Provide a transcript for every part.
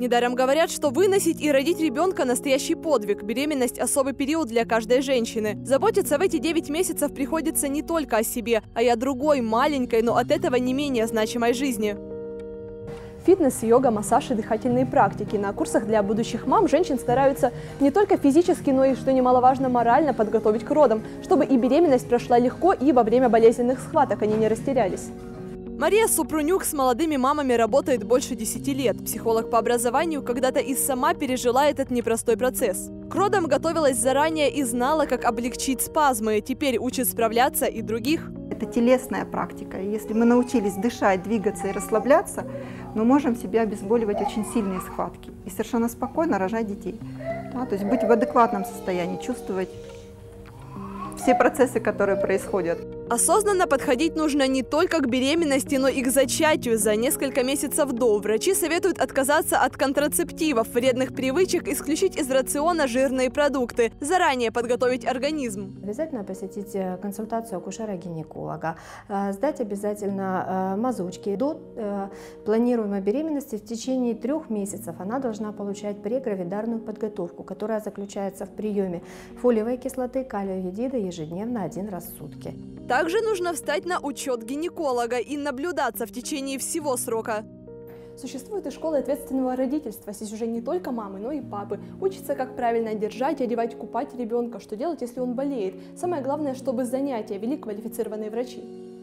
Недаром говорят, что выносить и родить ребенка – настоящий подвиг. Беременность – особый период для каждой женщины. Заботиться в эти 9 месяцев приходится не только о себе, а и о другой, маленькой, но от этого не менее значимой жизни. Фитнес, йога, массаж и дыхательные практики. На курсах для будущих мам женщин стараются не только физически, но и, что немаловажно, морально подготовить к родам, чтобы и беременность прошла легко, и во время болезненных схваток они не растерялись. Мария Супрунюк с молодыми мамами работает больше 10 лет. Психолог по образованию, когда-то и сама пережила этот непростой процесс. К родам готовилась заранее и знала, как облегчить спазмы. Теперь учит справляться и других. Это телесная практика. Если мы научились дышать, двигаться и расслабляться, мы можем себе обезболивать очень сильные схватки и совершенно спокойно рожать детей. Да, то есть быть в адекватном состоянии, чувствовать все процессы, которые происходят. Осознанно подходить нужно не только к беременности, но и к зачатию. За несколько месяцев до врачи советуют отказаться от контрацептивов, вредных привычек, исключить из рациона жирные продукты, заранее подготовить организм. Обязательно посетить консультацию акушера-гинеколога, сдать обязательно мазочки. До планируемой беременности в течение 3 месяцев она должна получать прегравидарную подготовку, которая заключается в приеме фолиевой кислоты, калия-йодида ежедневно 1 раз в сутки. Также нужно встать на учет гинеколога и наблюдаться в течение всего срока. Существует и школа ответственного родительства. Здесь уже не только мамы, но и папы. Учатся, как правильно держать, одевать, купать ребенка, что делать, если он болеет. Самое главное, чтобы занятия вели квалифицированные врачи.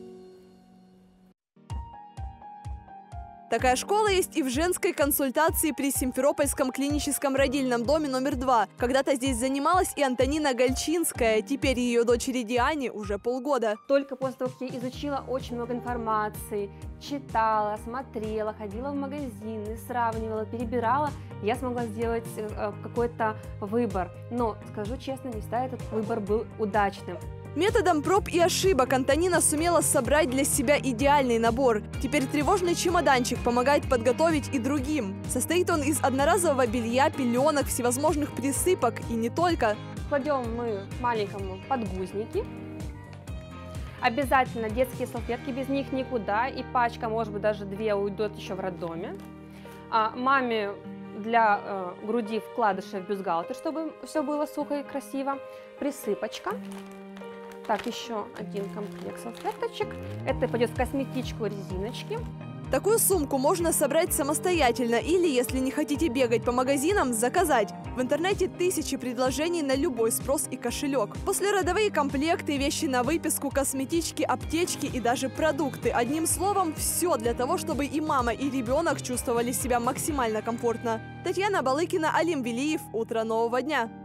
Такая школа есть и в женской консультации при Симферопольском клиническом родильном доме номер 2. Когда-то здесь занималась и Антонина Гальчинская, теперь ее дочери Диане уже полгода. Только после того, как я изучила очень много информации, читала, смотрела, ходила в магазины, сравнивала, перебирала, я смогла сделать какой-то выбор. Но, скажу честно, не всегда этот выбор был удачным. Методом проб и ошибок Антонина сумела собрать для себя идеальный набор. Теперь тревожный чемоданчик помогает подготовить и другим. Состоит он из одноразового белья, пеленок, всевозможных присыпок и не только. Кладем мы маленькому подгузники. Обязательно детские салфетки, без них никуда. И пачка, может быть, даже 2 уйдут еще в роддоме. Маме для груди вкладыши в бюстгальтер, чтобы все было сухо и красиво. Присыпочка. Так, еще 1 комплект салфеточек. Это пойдет в косметичку резиночки. Такую сумку можно собрать самостоятельно или, если не хотите бегать по магазинам, заказать. В интернете тысячи предложений на любой спрос и кошелек. Послеродовые комплекты, вещи на выписку, косметички, аптечки и даже продукты. Одним словом, все для того, чтобы и мама, и ребенок чувствовали себя максимально комфортно. Татьяна Балыкина, Алим Велиев. Утро нового дня.